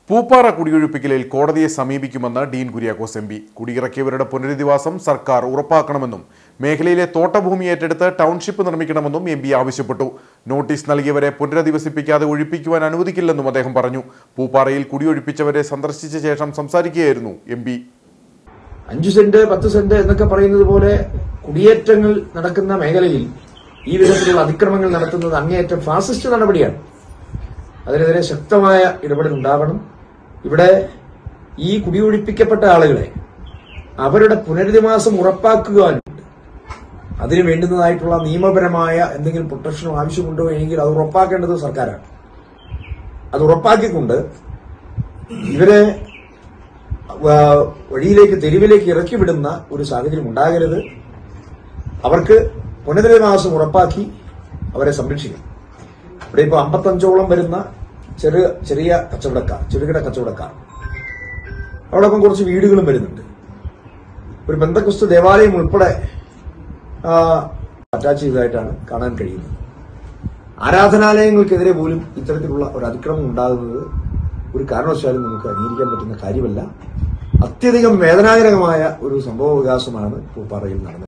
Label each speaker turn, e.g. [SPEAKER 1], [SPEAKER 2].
[SPEAKER 1] പൂപ്പാറ കുടിയൊഴിപ്പിക്കലിൽ കോടതിയെ സമീപിക്കുമെന്ന് ഡീൻ കുര്യാക്കോസ് എം പി. കുടിയിറക്കിയവരുടെ പുനരധിവാസം സർക്കാർ ഉറപ്പാക്കണമെന്നും മേഖലയിലെ തോട്ടഭൂമി ഏറ്റെടുത്ത് ടൗൺഷിപ്പ് നിർമ്മിക്കണമെന്നും എം പി ആവശ്യപ്പെട്ടു. നോട്ടീസ് നൽകിയവരെ പുനരധിവസിപ്പിക്കാതെ ഒഴിപ്പിക്കുവാൻ അനുവദിക്കില്ലെന്നും അദ്ദേഹം പറഞ്ഞു. പൂപ്പാറയിൽ കുടിയൊഴിപ്പിച്ചവരെ സന്ദർശിച്ച ശേഷം സംസാരിക്കുകയായിരുന്നു എം പി.
[SPEAKER 2] 5 സെന്റ് 10 സെന്റ് എന്നൊക്കെ പറയുന്നത് പോലെ കുടിയേറ്റങ്ങൾ നടക്കുന്ന മേഖലയിൽ ഈ വിധത്തിലുള്ള അതിക്രമങ്ങൾ നടത്തുന്നത് അങ്ങേയറ്റം ഫാസിസ്റ്റ് നടപടിയാണ്. അതിനെതിരെ ശക്തമായ ഇടപെടൽ ഉണ്ടാവണം. ഇവിടെ ഈ കുടിയൊഴിപ്പിക്കപ്പെട്ട ആളുകളെ അവരുടെ പുനരധിവാസം ഉറപ്പാക്കുവാനുണ്ട്. അതിന് വേണ്ടുന്നതായിട്ടുള്ള നിയമപരമായ എന്തെങ്കിലും പ്രൊട്ടക്ഷനോ ആവശ്യമുണ്ടോ എങ്കിൽ അത് ഉറപ്പാക്കേണ്ടത് സർക്കാരാണ്. അത് ഉറപ്പാക്കിക്കൊണ്ട് ഇവരെ വഴിയിലേക്ക് തെരുവിലേക്ക് ഇറക്കി വിടുന്ന ഒരു സാഹചര്യം ഉണ്ടാകരുത്. അവർക്ക് പുനരധിവാസം ഉറപ്പാക്കി അവരെ സംരക്ഷിക്കണം. ഇവിടെ ഇപ്പോൾ 55ഓളം വരുന്ന ചെറിയ കച്ചവടക്കാർ, ചെറുകിട കച്ചവടക്കാർ, അവിടൊപ്പം കുറച്ച് വീടുകളും വരുന്നുണ്ട്. ഒരു പെന്തക്കോസ്ത് ദേവാലയം ഉൾപ്പെടെ അറ്റാച്ച് ചെയ്തതായിട്ടാണ് കാണാൻ കഴിയുന്നത്. ആരാധനാലയങ്ങൾക്കെതിരെ പോലും ഇത്തരത്തിലുള്ള ഒരു അതിക്രമം ഉണ്ടാകുന്നത് ഒരു കാരണവശാലും നമുക്ക് അംഗീകരിക്കാൻ പറ്റുന്ന കാര്യമല്ല. അത്യധികം വേദനാജനകമായ ഒരു സംഭവ വികാസമാണ് പൂപ്പാറയിൽ നടന്നത്.